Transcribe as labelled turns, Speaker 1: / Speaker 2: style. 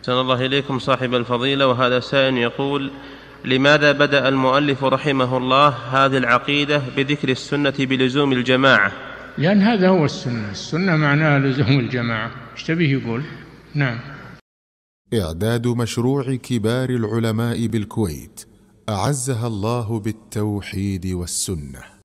Speaker 1: أحسن الله إليكم صاحب الفضيلة. وهذا سائل يقول: لماذا بدأ المؤلف رحمه الله هذه العقيدة بذكر السنة بلزوم الجماعة؟
Speaker 2: لأن هذا هو السنة، السنة معناها لزوم الجماعة. ايش تبيه يقول؟ نعم.
Speaker 3: إعداد مشروع كبار العلماء بالكويت أعزها الله بالتوحيد والسنة.